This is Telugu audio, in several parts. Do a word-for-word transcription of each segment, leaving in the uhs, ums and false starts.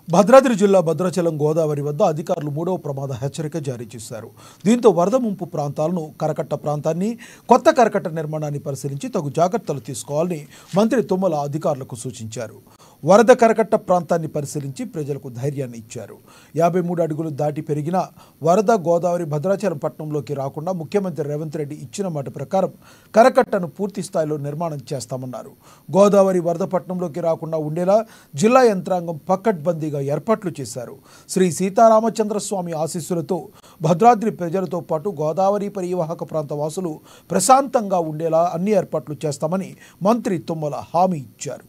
భద్రాద్రి జిల్లా భద్రాచలం గోదావరి వద్ద అధికారులు మూడవ ప్రమాద హెచ్చరిక జారీ చేశారు. దీంతో వరద ముంపు ప్రాంతాలను కరకట్ట ప్రాంతాన్ని కొత్త కరకట్ట నిర్మాణాన్ని పరిశీలించి తగు జాగ్రత్తలు తీసుకోవాలని మంత్రి తుమ్మల అధికారులకు సూచించారు. వరద కరకట్ట ప్రాంతాన్ని పరిశీలించి ప్రజలకు ధైర్యాన్ని ఇచ్చారు. యాభై మూడు అడుగులు దాటి పెరిగిన వరద గోదావరి భద్రాచలం పట్టణంలోకి రాకుండా ముఖ్యమంత్రి రేవంత్ రెడ్డి ఇచ్చిన మాట ప్రకారం కరకట్టను పూర్తి స్థాయిలో నిర్మాణం చేస్తామన్నారు. గోదావరి వరద పట్టణంలోకి రాకుండా ఉండేలా జిల్లా యంత్రాంగం పకడ్బందీగా ఏర్పాట్లు చేశారు. శ్రీ సీతారామచంద్ర స్వామి ఆశీస్సులతో భద్రాద్రి ప్రజలతో పాటు గోదావరి పరివాహక ప్రాంత వాసులు ప్రశాంతంగా ఉండేలా అన్ని ఏర్పాట్లు చేస్తామని మంత్రి తుమ్మల హామీ ఇచ్చారు.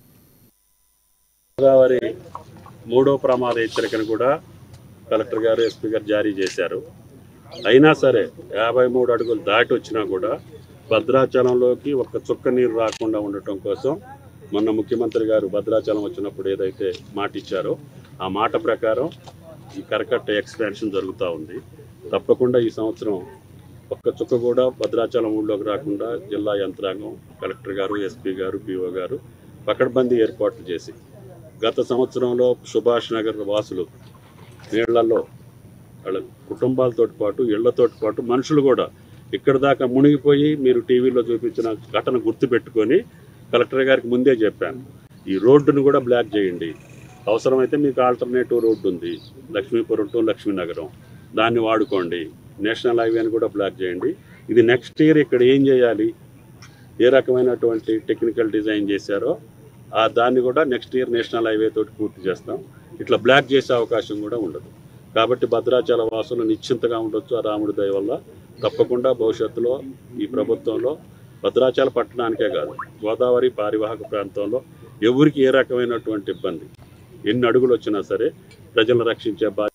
గోదావరి మూడో ప్రమాద హెచ్చరికను కూడా కలెక్టర్ గారు ఎస్పీ గారు జారీ చేశారు. అయినా సరే యాభై మూడు అడుగులు దాటి వచ్చినా కూడా భద్రాచలంలోకి ఒక్క చుక్క నీరు రాకుండా ఉండటం కోసం మొన్న ముఖ్యమంత్రి గారు భద్రాచలం వచ్చినప్పుడు ఏదైతే మాట ఇచ్చారో ఆ మాట ప్రకారం ఈ కరకట్ట ఎక్స్పాన్షన్ జరుగుతూ ఉంది. తప్పకుండా ఈ సంవత్సరం ఒక్క చుక్క కూడా భద్రాచలం ఊళ్ళోకి రాకుండా జిల్లా యంత్రాంగం కలెక్టర్ గారు ఎస్పీ గారు పిఓ గారు పకడ్బందీ ఏర్పాట్లు చేసి గత సంవత్సరంలో సుభాష్ నగర్ వాసులు నీళ్లలో వాళ్ళ కుటుంబాలతో పాటు ఇళ్లతో పాటు మనుషులు కూడా ఇక్కడ దాకా మునిగిపోయి మీరు టీవీలో చూపించిన ఘటన గుర్తుపెట్టుకొని కలెక్టర్ గారికి ముందే చెప్పాను, ఈ రోడ్డును కూడా బ్లాక్ చేయండి, అవసరమైతే మీకు ఆల్టర్నేటివ్ రోడ్డు ఉంది లక్ష్మీపురం టు లక్ష్మీనగరం, దాన్ని వాడుకోండి, నేషనల్ హైవేని కూడా బ్లాక్ చేయండి. ఇది నెక్స్ట్ ఇయర్ ఇక్కడ ఏం చేయాలి, ఏ రకమైనటువంటి టెక్నికల్ డిజైన్ చేశారో ఆ దాన్ని కూడా నెక్స్ట్ ఇయర్ నేషనల్ హైవే తోటి పూర్తి చేస్తాం. ఇట్లా బ్లాక్ చేసే అవకాశం కూడా ఉండదు. కాబట్టి భద్రాచల వాసులు నిశ్చింతగా ఉండొచ్చు. ఆ రాముడి దయ వల్ల తప్పకుండా భవిష్యత్తులో ఈ ప్రభుత్వంలో భద్రాచల పట్టణానికే కాదు గోదావరి పారివాహక ప్రాంతంలో ఎవరికి ఏ రకమైనటువంటి ఇబ్బంది ఎన్ని అడుగులు వచ్చినా సరే ప్రజలను రక్షించే బాధ్యత